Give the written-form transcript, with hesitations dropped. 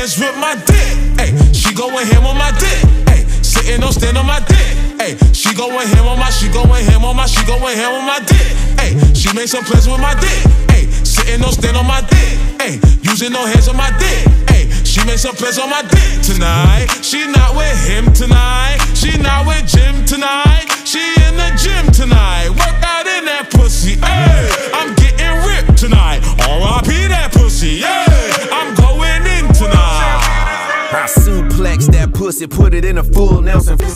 hands with my dick. Ay, she going ham on my dick. Ay, sitting on stand on my dick. Ay, she going ham on my, she going ham on my, she going ham on my dick. Ay, she made some plans with my dick. Ay, sitting on stand on my dick. Ay, using no hands on my dick. Ay, she made some plans on my dick tonight. She not with him tonight. She not with Jim tonight. She in the gym tonight. Work out in that pussy. Ay, I'm getting ripped tonight. R.I.P. that pussy. Yeah, I'm going in tonight. I suplex that pussy, put it in a full Nelson.